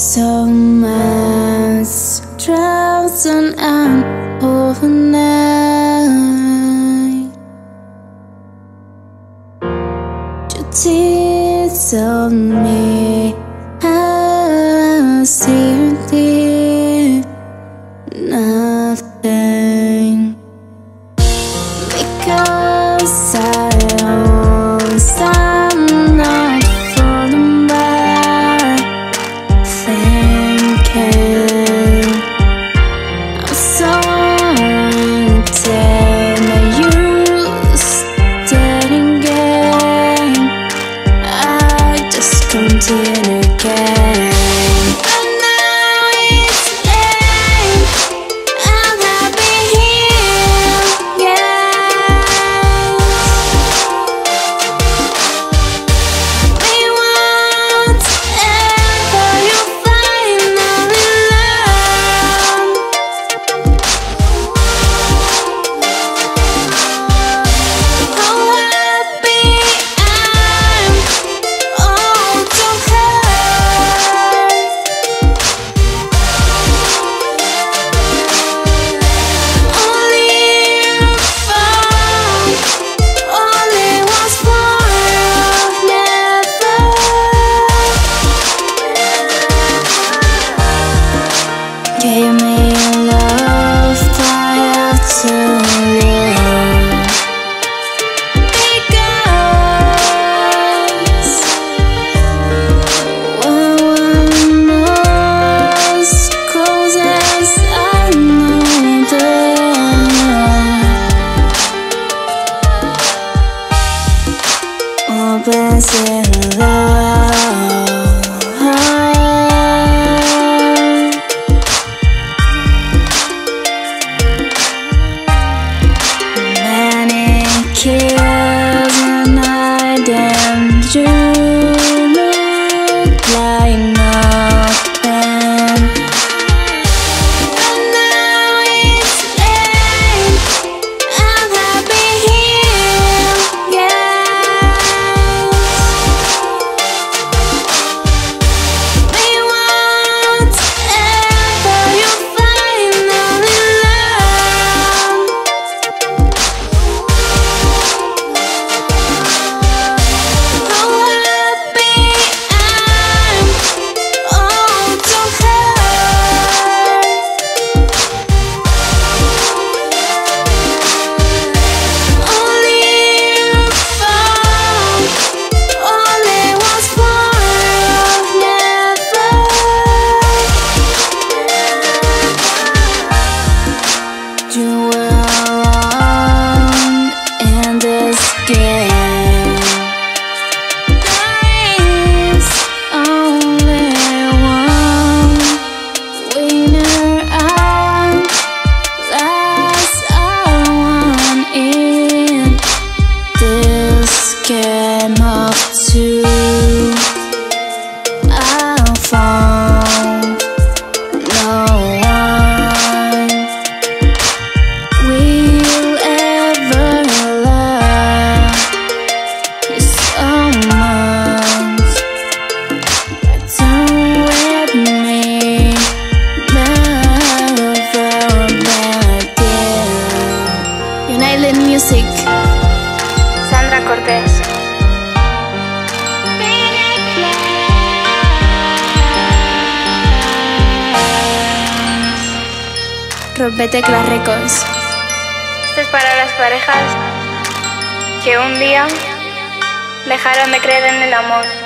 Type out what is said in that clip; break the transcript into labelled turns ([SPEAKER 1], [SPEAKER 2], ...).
[SPEAKER 1] So much drowsing out overnight. Your tears on me, I see deep nothing, because I'm not falling back, thinking I'm sorry, tell me you starting again. I just continue again. Give me your love, I have to live, because when we're as close as I know that all blessed in love. Kills and I damned you, look like nothing. But now it's late, and I'll be here, yes. Be whatever you finally learn. You were alone in this game. There is only one winner. That's one in this game of two. I found no one will ever love you so much. But don't let me never again. United Music,
[SPEAKER 2] Sandra Cortés.
[SPEAKER 1] Rompeteclas Records.
[SPEAKER 2] Esto es para las parejas que un día dejaron de creer en el amor.